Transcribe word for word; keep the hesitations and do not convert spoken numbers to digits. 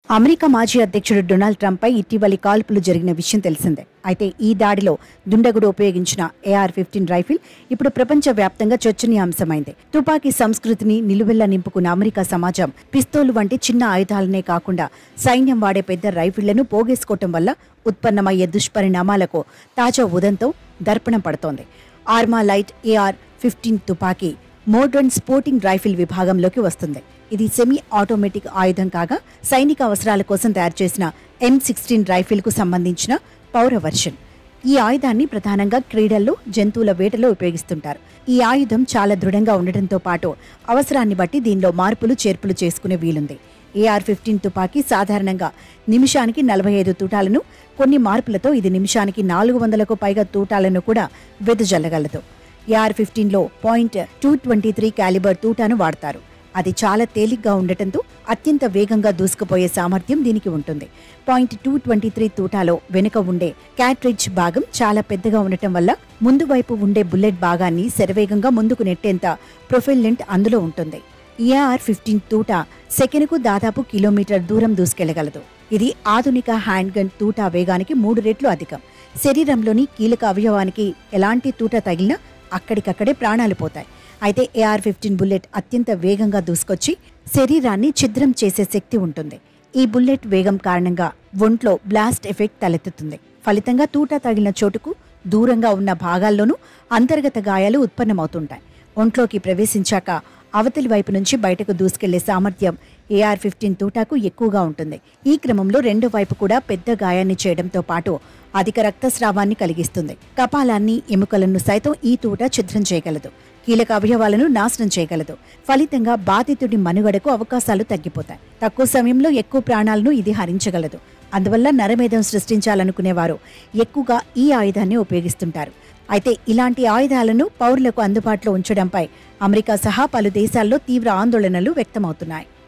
America మాజీ అధ్యక్షుడు Donald Trump పై ఇటీవలి కాల్పులు జరిగిన విషయం తెలిసిందే. అయితే ఈ దాడిలో దుండగుడు ఉపయోగించిన ఏఆర్ ఫిఫ్టీన్ రైఫిల్ ఇప్పుడు ప్రపంచవ్యాప్తంగా చర్చనీయాంశమైంది. తుపాకీ సంస్కృతిని నిలువెల్లా నింపుకున్న అమెరికా సమాజం పిస్తోలు వంటి చిన్న ఆయుధాలనే కాకుండా సైన్యం వాడే పెద్ద రైఫిళ్లను పోగేసుకోవటం వల్ల ఉత్పన్నమయ్యే దుష్పరిణామాలకు తాజా ఉదంతో దర్పణం పడుతోంది. ఆర్మా లైట్ ఏఆర్ ఫిఫ్టీన్ తుపాకీ మోడ్రన్ స్పోర్టింగ్ రైఫిల్ విభాగంలోకి వస్తుంది. ఇది సెమీ ఆటోమేటిక్ ఆయుధం కాగా సైనిక అవసరాల కోసం తయారు చేసిన ఎం సిక్స్టీన్ రైఫిల్ కు సంబంధించిన పౌర వర్షన్. ఈ ఆయుధాన్ని ప్రధానంగా క్రీడల్లో, జంతువుల వేటలో ఉపయోగిస్తుంటారు. ఈ ఆయుధం చాలా దృఢంగా ఉండటంతో పాటు అవసరాన్ని బట్టి దీనిలో మార్పులు చేర్పులు చేసుకునే వీలుంది. ఏఆర్ ఫిఫ్టీన్ తుపాకీ సాధారణంగా నిమిషానికి నలభై ఐదు తూటాలను, కొన్ని మార్పులతో ఇది నిమిషానికి నాలుగు వందలకు పైగా తూటాలను కూడా వెదజల్లగలదు. ఏఆర్ ఫిఫ్టీన్ లో point two twenty three calibre తూటాను వాడతారు. అది చాలా తేలిగ్గా ఉండటంతో అత్యంత వేగంగా దూసుకుపోయే సామర్థ్యం దీనికి ఉంటుంది. పాయింట్ టూ ట్వంటీ త్రీ తూటాలో వెనుక ఉండే క్యాట్రిడ్జ్ భాగం చాలా పెద్దగా ఉండటం వల్ల ముందు వైపు ఉండే బుల్లెట్ భాగాన్ని శరవేగంగా ముందుకు నెట్టేంత ప్రొఫెల్లెంట్ అందులో ఉంటుంది. ఏఆర్ ఫిఫ్టీన్ తూట సెకనుకు దాదాపు కిలోమీటర్ దూరం దూసుకెళ్లగలదు. ఇది ఆధునిక హ్యాండ్ గన్ తూటా వేగానికి మూడు రెట్లు అధికం. శరీరంలోని కీలక అవయవానికి ఎలాంటి తూట తగిలినా అక్కడికక్కడే ప్రాణాలు పోతాయి. అయితే ఏఆర్ ఫిఫ్టీన్ బుల్లెట్ అత్యంత వేగంగా దూసుకొచ్చి శరీరాన్ని ఛిద్రం చేసే శక్తి ఉంటుంది. ఈ బుల్లెట్ వేగం కారణంగా ఒంట్లో బ్లాస్ట్ ఎఫెక్ట్ తలెత్తుతుంది. ఫలితంగా తూటా తగిలిన చోటుకు దూరంగా ఉన్న భాగాల్లోనూ అంతర్గత గాయాలు ఉత్పన్నమవుతుంటాయి. ఒంట్లోకి ప్రవేశించాక అవతలి వైపు నుంచి బయటకు దూసుకెళ్లే సామర్థ్యం ఏఆర్ ఫిఫ్టీన్ తూటాకు ఎక్కువగా ఉంటుంది. ఈ క్రమంలో రెండో వైపు కూడా పెద్ద గాయాన్ని చేయడంతో పాటు అధిక రక్తస్రావాన్ని కలిగిస్తుంది. కపాలాన్ని, ఎముకలను సైతం ఈ తూట ఛిద్రం చేయగలదు. కీలక అవయవాలను నాశనం చేయగలదు. ఫలితంగా బాధితుడి మనుగడకు అవకాశాలు తగ్గిపోతాయి. తక్కువ సమయంలో ఎక్కువ ప్రాణాలను ఇది హరించగలదు. అందువల్ల నరమేధం సృష్టించాలనుకునేవారు ఎక్కువగా ఈ ఆయుధాన్ని ఉపయోగిస్తుంటారు. అయితే ఇలాంటి ఆయుధాలను పౌరులకు అందుబాటులో ఉంచడంపై అమెరికా సహా పలు దేశాల్లో తీవ్ర ఆందోళనలు వ్యక్తమవుతున్నాయి.